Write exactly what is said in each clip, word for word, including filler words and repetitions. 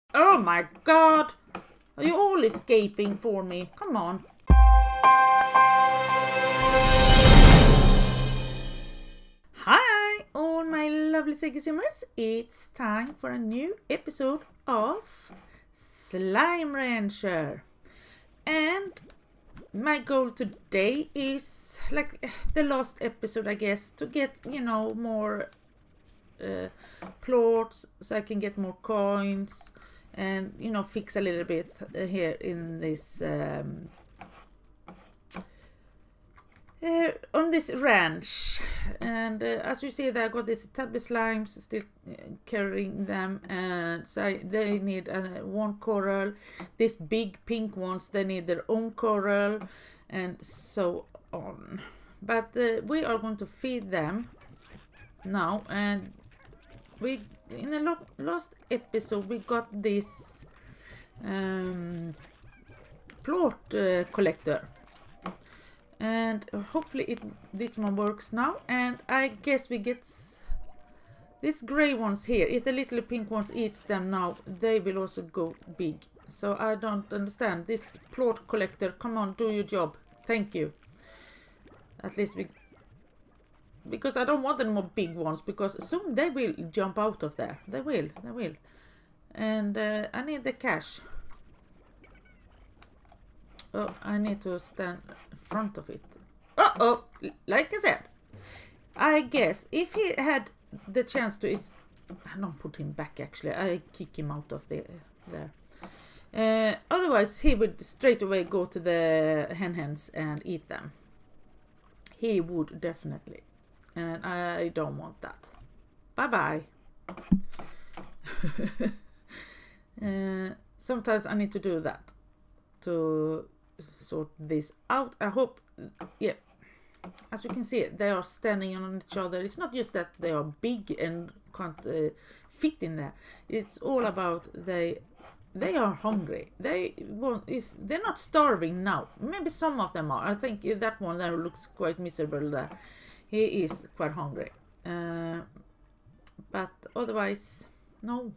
Oh my god! Are you all escaping for me? Come on. Hi, all my lovely Sega Simmers. It's time for a new episode of Slime Rancher. And my goal today is, like the last episode, I guess, to get, you know, more uh, plots so I can get more coins and, you know, fix a little bit here in this um, uh, on this ranch. And uh, as you see there, I got these tabby slimes still uh, carrying them, and so I, they need uh, one coral. These big pink ones, they need their own coral, and so on. But uh, we are going to feed them now, and we in the last episode we got this um, plot uh, collector, and hopefully it this one works now. And I guess we get these gray ones here. If the little pink ones eats them now, they will also go big. So I don't understand this plot collector. Come on, do your job. Thank you. At least we, because I don't want any more big ones, because soon they will jump out of there. They will, they will. And uh, I need the cash. Oh, I need to stand in front of it. Uh oh, like I said, I guess if he had the chance to, is I don't put him back actually. I kick him out of the there. Uh, otherwise, he would straight away go to the hen hens and eat them. He would definitely, and I don't want that. Bye bye. uh, sometimes I need to do that to sort this out. I hope, yeah, as you can see, they are standing on each other. It's not just that they are big and can't uh, fit in there. It's all about they they are hungry. They won't, if they're not starving now. Maybe some of them are. I think that one there looks quite miserable there. He is quite hungry, uh, but otherwise no.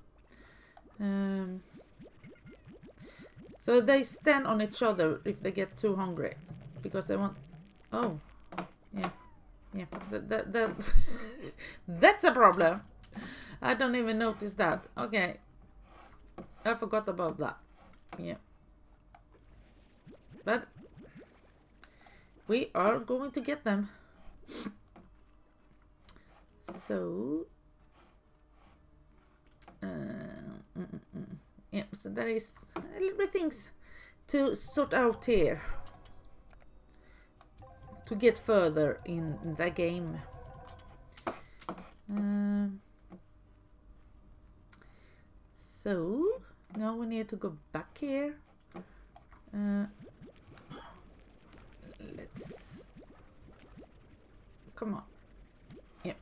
um So they stand on each other if they get too hungry, because they want. Oh, yeah, yeah. That that, that that's a problem. I don't even notice that. Okay, I forgot about that. Yeah, but we are going to get them. So, uh, mm -mm -mm. Yeah, so there is a little bit things to sort out here to get further in the game. Um, so now we need to go back here. Uh, let's come on. Yep.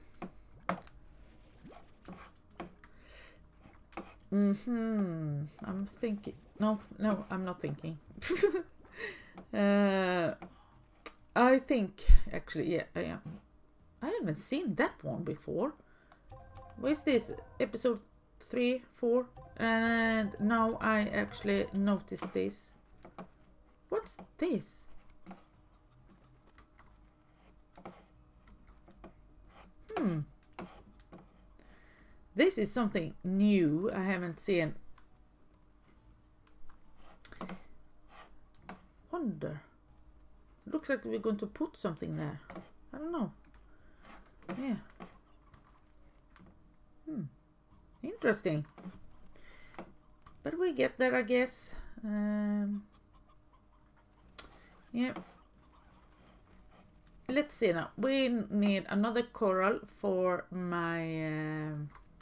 Mm-hmm. I'm thinking. No, no, I'm not thinking. uh, I think, actually, yeah, I am. I haven't seen that one before. Where's this? Episode three, four? And now I actually noticed this. What's this? Hmm. This is something new I haven't seen. Wonder. Looks like we're going to put something there. I don't know. Yeah. Hmm. Interesting. But we get there, I guess. Um, yeah. Let's see now. We need another coral for my uh,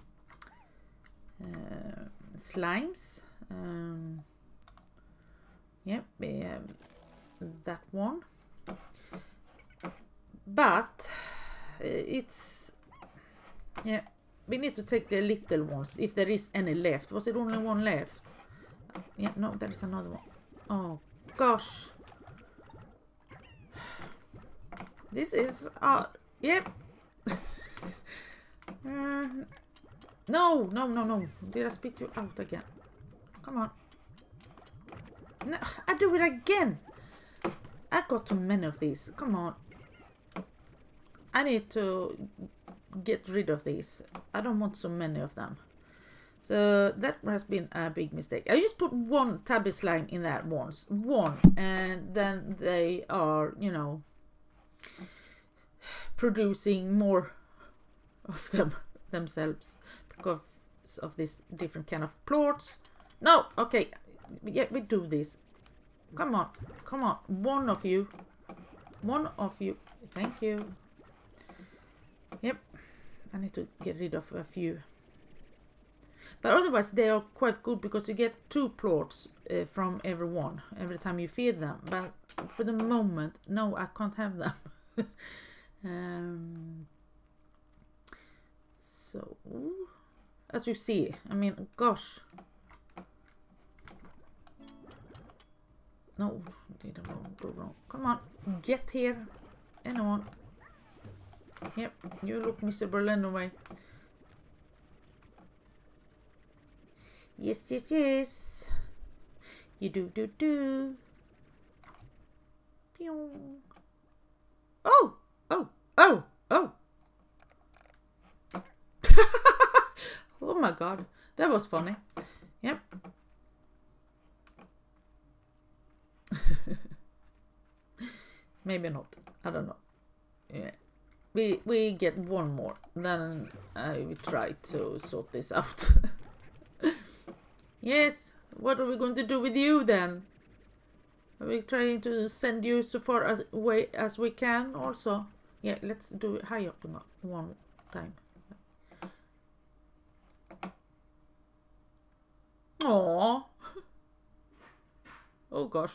uh, slimes. Um, yep, we have that one. But uh, it's, yeah, we need to take the little ones if there is any left. Was it only one left? Yeah, no, there is another one. Oh gosh. This is, uh, yep. uh, No, no, no, no. Did I spit you out again? Come on. No, I do it again. I got too many of these. Come on. I need to get rid of these. I don't want so many of them. So that has been a big mistake. I just put one tabby slime in that once. One. And then they are, you know, producing more of them themselves because of this different kind of plorts. No, okay. Yeah, we do this. Come on. Come on. One of you. One of you. Thank you. Yep. I need to get rid of a few. But otherwise they are quite good because you get two plorts uh, from every one every time you feed them. But for the moment, no, I can't have them. um, so, as you see, I mean, gosh. No, did I wrong, go wrong. Come on, get here. Anyone. Yep, you look miserable anyway. Yes, yes, yes. You do, do, do. Pew. Oh, oh, oh, oh. Oh my god, that was funny. Yep. Maybe not. I don't know. Yeah. We we get one more. Then I will try to sort this out. Yes, what are we going to do with you then? Are we trying to send you so far as away as we can also? Yeah, let's do it high up one time. Aww. Oh gosh.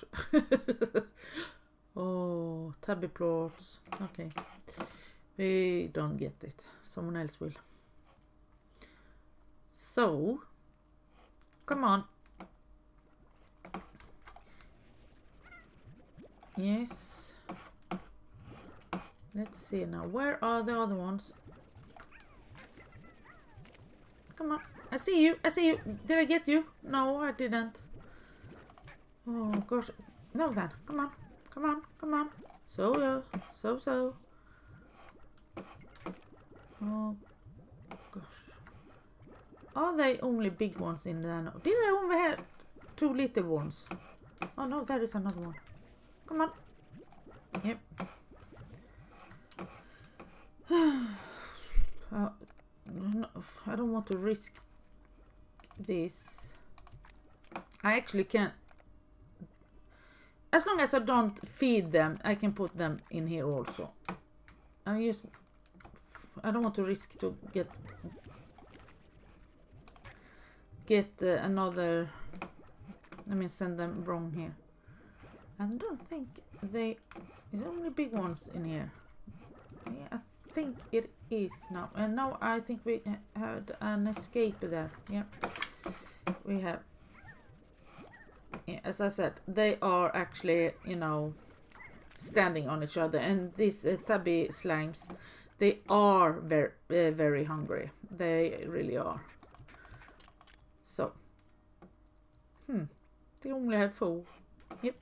Oh, tabby plorts. Okay. We don't get it. Someone else will. So, come on. Yes. Let's see now. Where are the other ones? Come on. I see you. I see you. Did I get you? No, I didn't. Oh, gosh. No, then. Come on. Come on. Come on. So, uh, so, so. Oh, gosh. Are they only big ones in there? Did I only have two little ones? Oh, no, there is another one. Come on. Yep. uh, no, I don't want to risk this. I actually can't. As long as I don't feed them, I can put them in here also. I just, I don't want to risk to get get uh, another. Let me send them wrong here. I don't think they. Is there only big ones in here? Yeah, I think it is now. And now I think we had an escape there. Yeah, we have. Yeah, as I said, they are actually, you know, standing on each other, and these uh, tabby slimes, they are very, uh, very hungry. They really are. So, hmm, they only have four. Yep.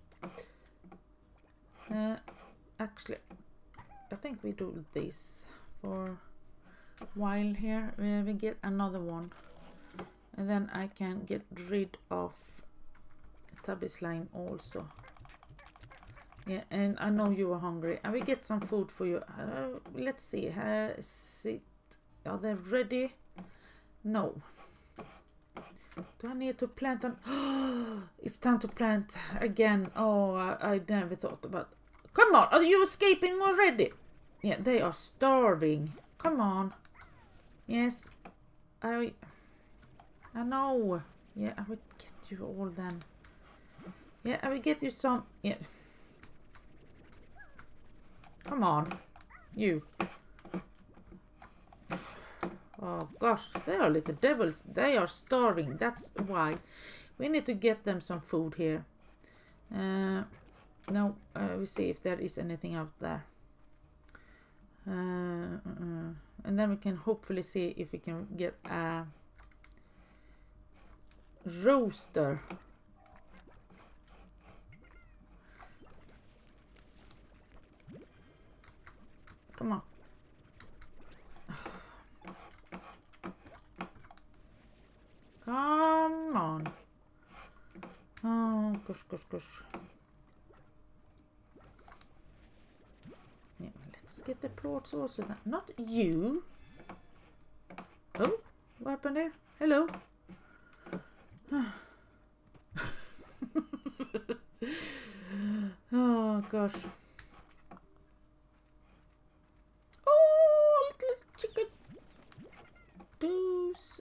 Uh, actually, I think we do this for a while here. Uh, we get another one, and then I can get rid of tabby slime also. Yeah, and I know you are hungry. I will get some food for you. Uh, let's see. Uh, sit. Are they ready? No. Do I need to plant them? It's time to plant again. Oh, I, I never thought about. Come on, are you escaping already? Yeah, they are starving. Come on. Yes, I. I know. Yeah, I will get you all then. Yeah, I will get you some. Yeah. Come on, you. Oh gosh, they are little devils. They are starving. That's why we need to get them some food here. Uh, now uh, we see if there is anything out there. Uh, uh, and then we can hopefully see if we can get a rooster. Come on. Come on. Oh, gosh, gosh, gosh. Yeah, let's get the plots also. Not you. Oh, what happened there? Hello. Oh, gosh. Oh, little chicken. Deuce.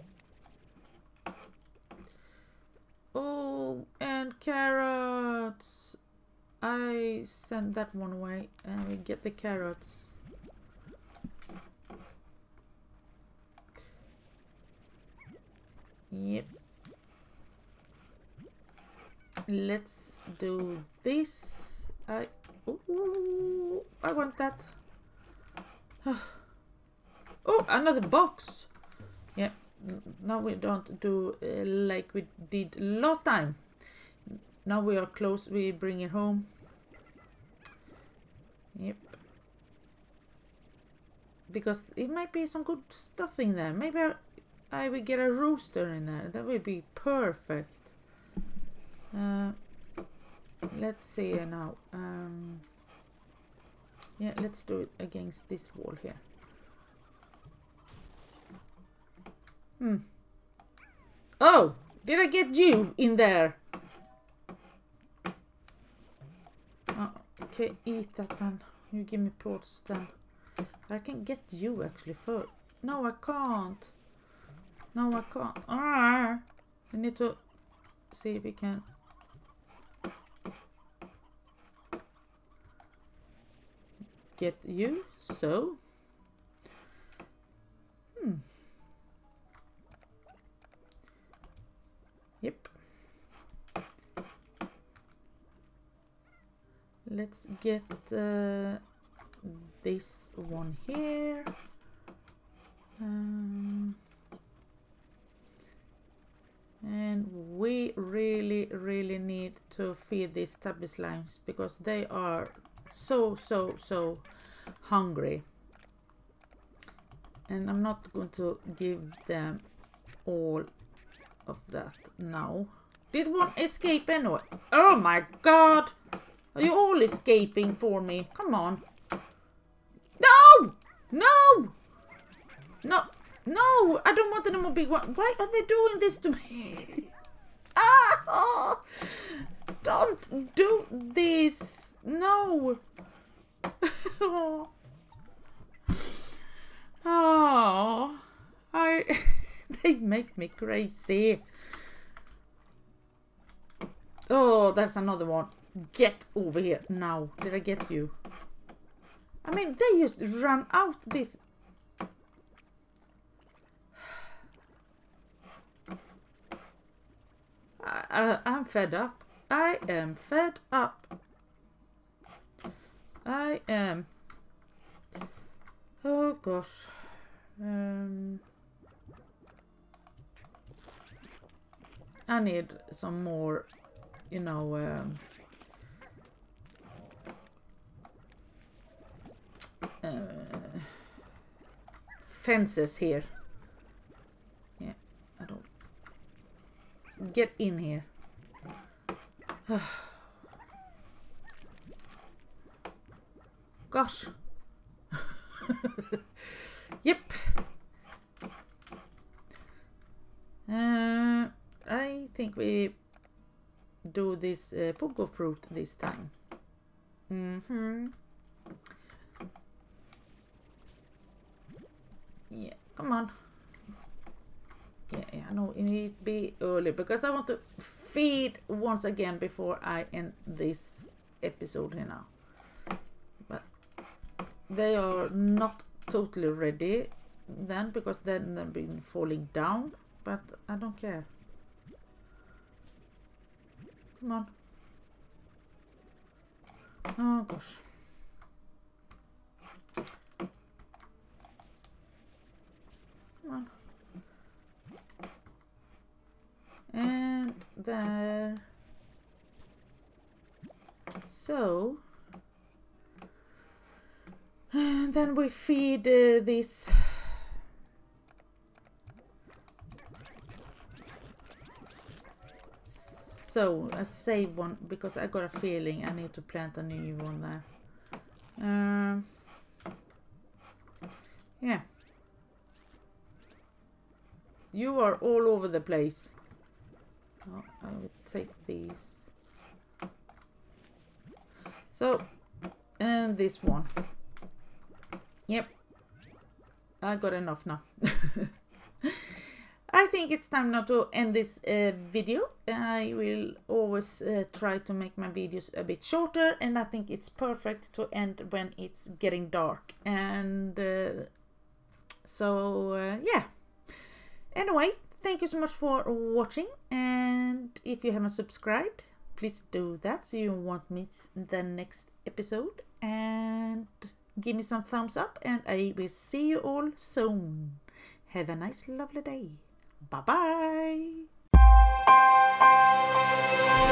Oh, and carrots. I send that one away and we get the carrots. Yep. Let's do this. I ooh, I want that. Oh, another box. Yeah. Now we don't do uh, like we did last time. Now we are close. We bring it home. Yep. Because it might be some good stuff in there. Maybe I, I will get a rooster in there. That would be perfect. Uh, let's see now. Um, yeah, let's do it against this wall here. Hmm. Oh, did I get you in there? Oh, okay, eat that then. You give me plots then. I can get you actually first. No, I can't. No, I can't. Ah, I need to see if we can. Get you, so. Hmm. Yep. Let's get uh, this one here. Um, and we really, really need to feed these tabby slimes because they are so, so, so hungry. And I'm not going to give them all of that now. Did one escape anyway? Oh my god! Are you all escaping for me? Come on. No! No! No! No! I don't want any more big one. Why are they doing this to me? Ah! Don't do this! No! Oh, oh, I they make me crazy. Oh, that's another one. Get over here now. Did I get you? I mean, they just run out this. I, I, I'm fed up. I am fed up. I am. Oh gosh. Um, I need some more, you know, um, uh, fences here. Yeah, I don't. Get in here. Gosh. Yep. Uh, I think we do this uh, pogo fruit this time. Mm-hmm. Yeah, come on. Yeah, yeah, I know it need be early because I want to feed once again before I end this episode here now. But they are not totally ready then because then they've been falling down, but I don't care. Come on. Oh gosh. Come on. there. So and then we feed uh, this. So I save one because I got a feeling I need to plant a new one there. Um, yeah. You are all over the place. Oh, I will take these. So, and this one. Yep. I got enough now. I think it's time now to end this uh, video. I will always uh, try to make my videos a bit shorter, and I think it's perfect to end when it's getting dark. And uh, so, uh, yeah. Anyway, thank you so much for watching, and if you haven't subscribed, please do that so you won't miss the next episode. And give me some thumbs up, and I will see you all soon. Have a nice, lovely day. Bye-bye.